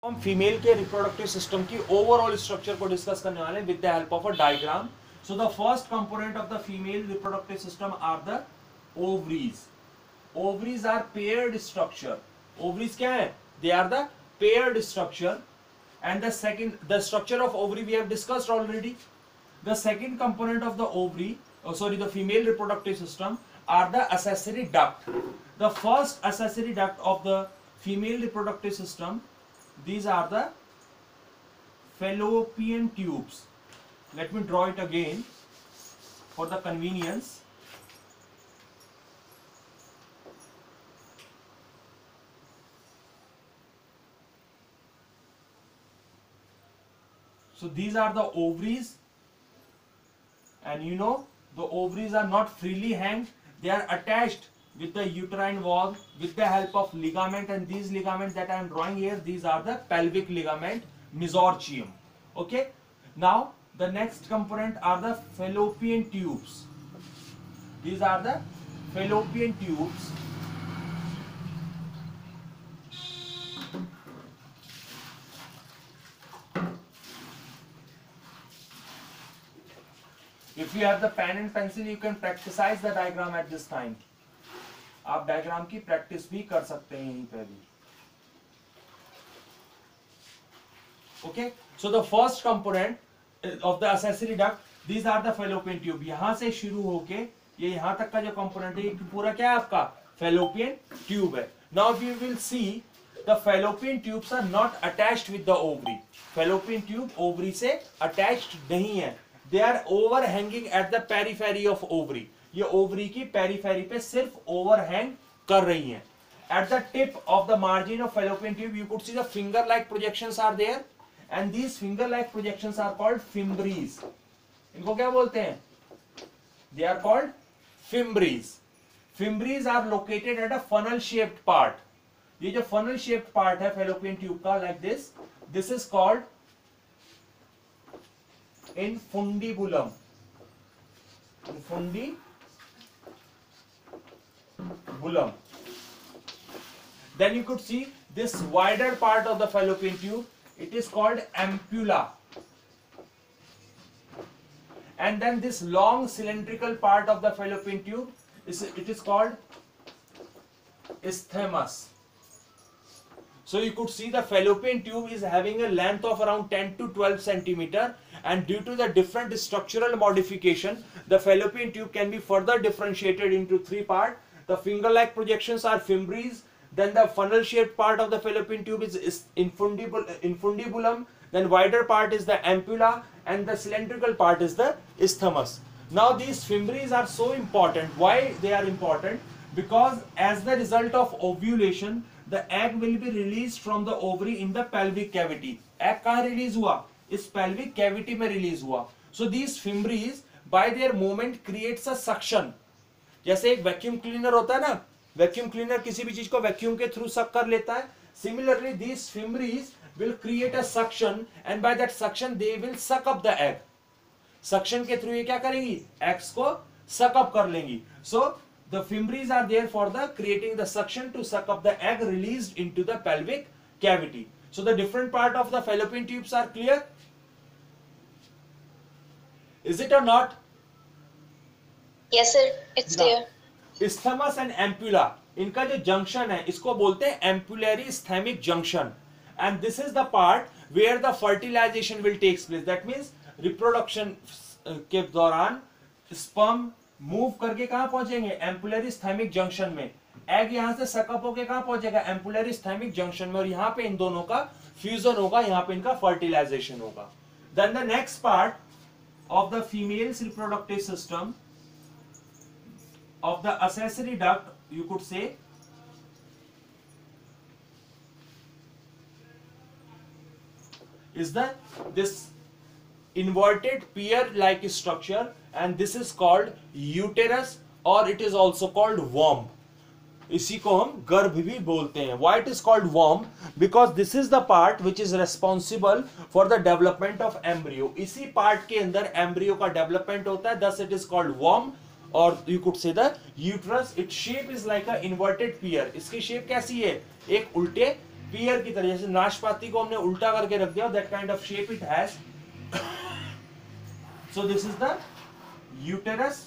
हम फीमेल के reproductive system की ओवरऑल स्ट्रक्चर को डिस्कस करने वाले हैं with the help of a diagram. So the first component of the female reproductive system are the ovaries. Ovaries are paired structure. Ovaries क्या है? They are the paired structure. And the second, the structure of ovary we have discussed already. The second component of the ovary, the female reproductive system are the accessory duct. The first accessory duct of the female reproductive system, these are the fallopian tubes. Let me draw it again for the convenience. So these are the ovaries, and you know the ovaries are not freely hanged. They are attached with the uterine wall with the help of ligament, and these ligaments that I am drawing here, these are the pelvic ligament, mesorchium. Okay. Now the next component are the fallopian tubes. These are the fallopian tubes. If you have the pen and pencil, you can practicize the diagram at this time. आप diagram की practice भी कर सकते हैं यहीं पे भी. Okay, so the first component of the accessory duct, these are the fallopian tube. यहां से शुरू होके ये यहां तक का जो कंपोनेंट है ये पूरा क्या है आपका fallopian tube है. Now if you will see, the fallopian tubes are not attached with the ovary. Fallopian tube ovary से attached नहीं है. They are overhanging at the periphery of ovary. ये ovary की periphery पे सिर्फ overhang कर रही हैं. At the tip of the margin of fallopian tube, you could see the finger-like projections are there, and these finger-like projections are called fimbres. इनको क्या बोलते हैं? They are called fimbres. Fimbres are located at a funnel-shaped part. ये जो funnel-shaped part है fallopian tube का, like this, this is called infundibulum. Infundibulum. Then you could see this wider part of the fallopian tube. It is called ampulla. And then this long cylindrical part of the fallopian tube, it is called isthmus. So you could see the fallopian tube is having a length of around 10 to 12 centimeter, and due to the different structural modification, the fallopian tube can be further differentiated into three parts. The finger-like projections are fimbres, then the funnel-shaped part of the fallopian tube is infundibulum, then wider part is the ampulla, and the cylindrical part is the isthmus. Now these fimbres are so important. Why they are important? Because as the result of ovulation, the egg will be released from the ovary in the pelvic cavity. Egg कहाँ release हुआ? इस pelvic cavity में release हुआ. So these fimbres by their movement creates a suction. जैसे एक vacuum cleaner होता है ना, vacuum cleaner किसी भी चीज को vacuum के through suck कर लेता है. Similarly, these fimbres will create a suction, and by that suction they will suck up the egg. Suction के through ये क्या करेंगी? Eggs को suck up कर लेंगी. So the fimbres are there for the creating the suction to suck up the egg released into the pelvic cavity. So the different part of the fallopian tubes are clear. Is it or not? Yes sir, it's there. Isthmus and ampulla, इनका जो junction है इसको बोलते हैं ampullary isthmic junction, and this is the part where the fertilization will take place. That means reproduction के दौरान sperm move करके कहां पहुंचेंगे? एम्पुलरी स्थैमिक जंक्शन में. एग यहां से सकअप होके कहां पहुंचेगा? एम्पुलरी स्थैमिक जंक्शन में, और यहां पे इन दोनों का फ्यूजन होगा, यहां पे इनका फर्टिलाइजेशन होगा. Then the next part of the females reproductive system of the accessory duct, you could say, is this inverted pear-like structure, and this is called uterus, or it is also called womb. इसी को हम गर्भ भी बोलते हैं. Why it is called womb? Because this is the part which is responsible for the development of embryo. इसी part के अंदर embryo का development होता है, thus it is called womb, or you could say the uterus. Its shape is like a inverted pear. इसकी shape कैसी है? एक उल्टे पीयर की तरह, जैसे नाशपाती को हमने उल्टा करके रख दिया, that kind of shape it has. So this is the uterus.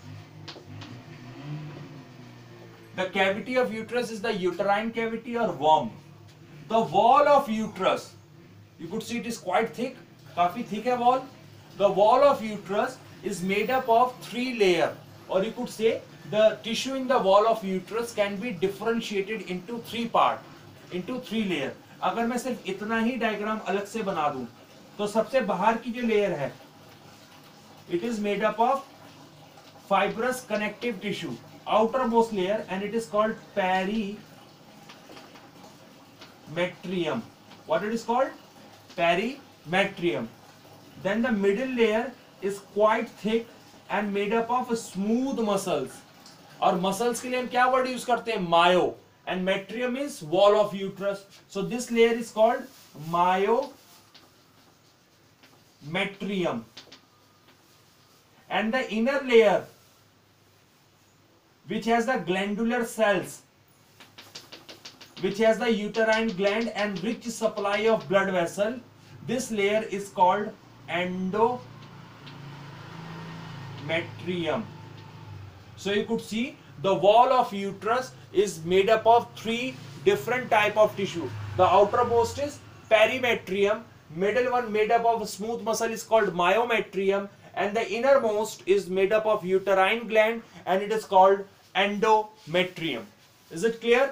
The cavity of uterus is the uterine cavity or womb. The wall of uterus, you could see it is quite thick, काफी thick है wall. The wall of uterus is made up of 3 layer, or you could say the tissue in the wall of uterus can be differentiated into 3 part, into 3 layer. अगर मैं सिर्फ इतना ही diagram अलग से बना दूं, तो सबसे बाहर की जो लेयर है, it is made up of fibrous connective tissue, outermost layer, and it is called perimetrium. What it is called? Perimetrium. Then the middle layer is quite thick and made up of smooth muscles. और muscles के लिए हम क्या word use करते हैं? Myo. And metrium is wall of uterus. So this layer is called myometrium. And the inner layer, which has the glandular cells, which has the uterine gland and rich supply of blood vessel, this layer is called endometrium. So you could see the wall of uterus is made up of 3 different type of tissue. The outermost is perimetrium, middle one made up of smooth muscle is called myometrium, and the innermost is made up of uterine gland and it is called endometrium. Is it clear?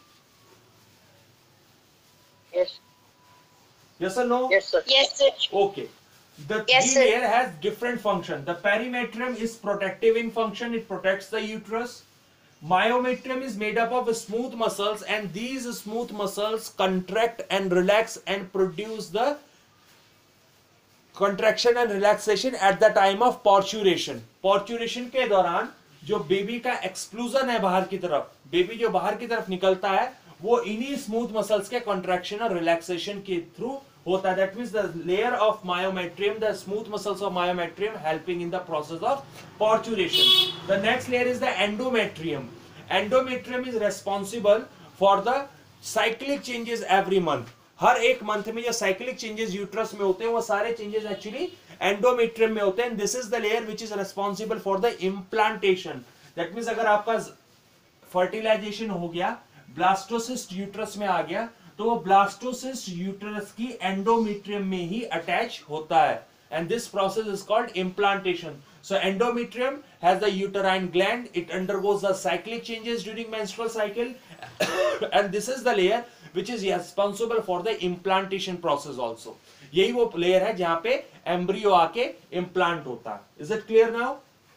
Yes. Yes or no? Yes, sir. Yes, sir. Okay. The Yes, 3 sir. layer has different function. The perimetrium is protective in function, it protects the uterus. Myometrium is made up of smooth muscles, and these smooth muscles contract and relax and produce the contraction and relaxation at the time of parturition. Parturition के दौरान जो baby का explosion है बाहर की तरफ, baby जो बाहर की तरफ निकलता है, वो इन्हीं स्मूथ मसल्स के कॉन्ट्रैक्शन और रिलैक्सेशन के थ्रू होता है. That means the layer of myometrium, the smooth muscles of myometrium helping in the process of parturition. The next layer is the endometrium. Endometrium is responsible for the cyclic changes every month. हर एक month में जो cyclic changes uterus में होते हैं, वो सारे changes actually endometrium में होते हैं. This is the layer which is responsible for the implantation. That means अगर आपका फर्टिलाइजेशन हो गया, ब्लास्टोसिस्ट यूट्रस में आ गया, तो वो ब्लास्टोसिस्ट यूट्रस की एंडोमेट्रियम में ही अटैच होता है. And this process is called implantation. So endometrium has the uterine gland. It undergoes the cyclic changes during menstrual cycle, and this is the layer which is responsible for the implantation process also. यही वो layer है जहां पे embryo आके implant होता है. Is it clear now?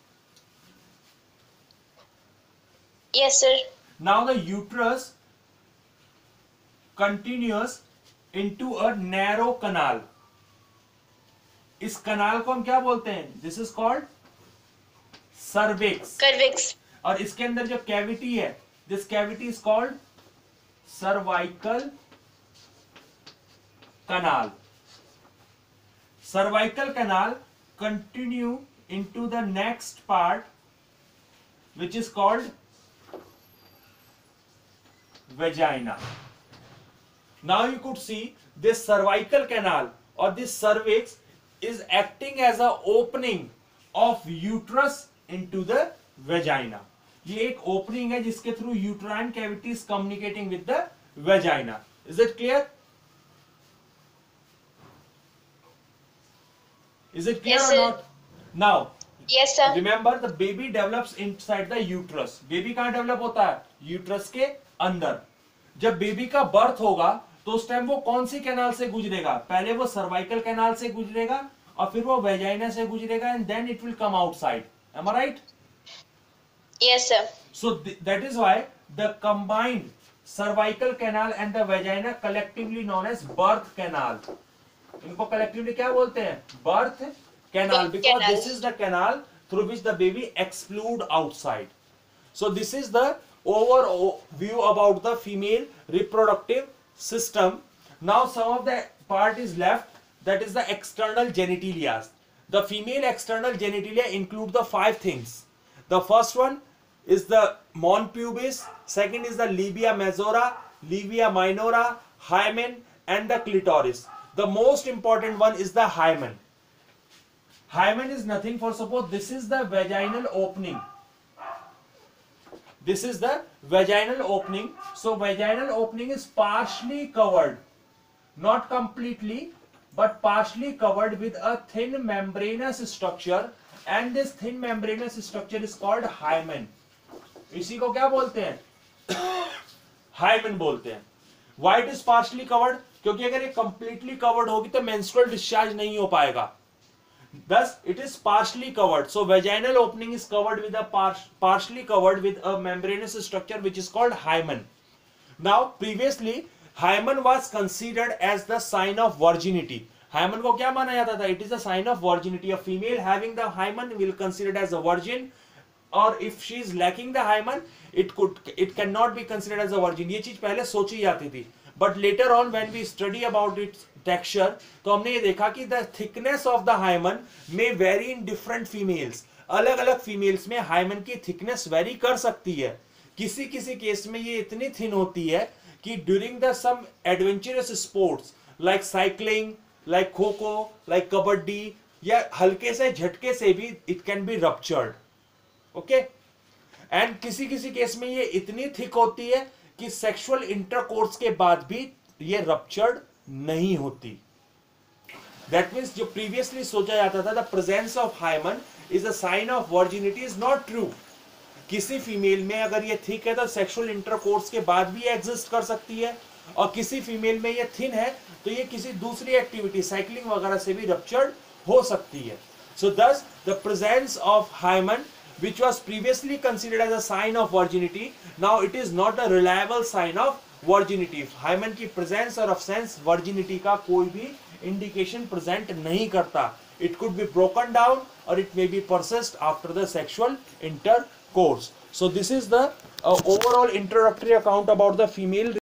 Yes, sir. Now the uterus continues into a narrow canal. इस कनाल को हम क्या बोलते हैं? This is called cervix. Cervix. और इसके अंदर जो कैविटी है, this cavity is called cervical canal. Cervical canal continue into the next part which is called vagina. Now you could see this cervical canal or this cervix is acting as a opening of uterus into the vagina. ये एक opening है जिसके through uterine cavity is communicating with the vagina. Is it clear? Is it clear Yes, or sir. not? Now Yes, sir. remember the baby develops inside the uterus. Baby कहाँ develop होता है? Uterus के अंदर. जब baby का birth होगा तो उस टाइम वो कौन सी कैनाल से गुजरेगा? पहले वो सर्वाइकल कैनाल से गुजरेगा और फिर वो वेजाइना से गुजरेगा, and then it will come outside. Am I right? Yes, sir. So that is why the combined cervical canal and the vagina collectively known as birth canal. इनको कलेक्टिवली क्या बोलते हैं? Birth canal, Birth because canal. This is the canal through which the baby expelled outside. So this is the overview about the female reproductive system. Now some of the part is left, that is the external genitalia. The female external genitalia include the 5 things. The first one is the mons pubis, second is the labia majora, labia minora, hymen and the clitoris. The most important one is the hymen. Hymen is nothing for, suppose this is the vaginal opening. This is the vaginal opening. So vaginal opening is partially covered, not completely, but partially covered with a thin membranous structure, and this thin membranous structure is called hymen. इसी को क्या बोलते हैं? Hymen बोलते हैं. Why it is partially covered? क्योंकि अगर ये completely covered होगी तो menstrual discharge नहीं हो पाएगा. Thus it is partially covered. So vaginal opening is covered with a partially covered with a membranous structure which is called hymen. Now previously hymen was considered as the sign of virginity. Hymen को क्या माना जाता था? It is a sign of virginity. A female having the hymen will considered as a virgin, or if she is lacking the hymen, it cannot be considered as a virgin. ये चीज पहले सोची जाती थी, but later on when we study about its texture, तो हमने ये देखा कि the thickness of the hymen may vary in different females. अलग अलग females में hymen की thickness vary कर सकती है. किसी किसी केस में ये इतनी thin होती है कि during the some adventurous sports like cycling, like kho-kho, like kabaddi, या हल्के से झटके से भी it can be ruptured. Okay, and किसी किसी केस में ये इतनी थिक होती है कि सेक्सुअल इंटरकोर्स के बाद भी ये रप्चर्ड नहीं होती. दैट मीन्स जो प्रीवियसली सोचा जाता था the presence of hymen is a sign of virginity is not true. किसी फीमेल में अगर ये थिक है तो सेक्सुअल इंटरकोर्स के बाद भी एग्जिस्ट कर सकती है, और किसी फीमेल में ये थिन है तो ये किसी दूसरी एक्टिविटी साइकिलिंग वगैरह से भी रप्चर्ड हो सकती है. So this the presence of hymen which was previously considered as a sign of virginity, now it is not a reliable sign of virginity. Hymen की presence or absence virginity का कोई भी indication present नहीं करता. It could be broken down or it may be persist after the sexual intercourse. So this is the overall introductory account about the female